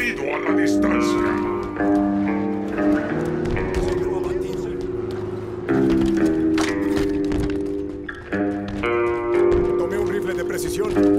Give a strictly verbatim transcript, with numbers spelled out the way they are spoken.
abatido a la distancia. Tomé un rifle de precisión.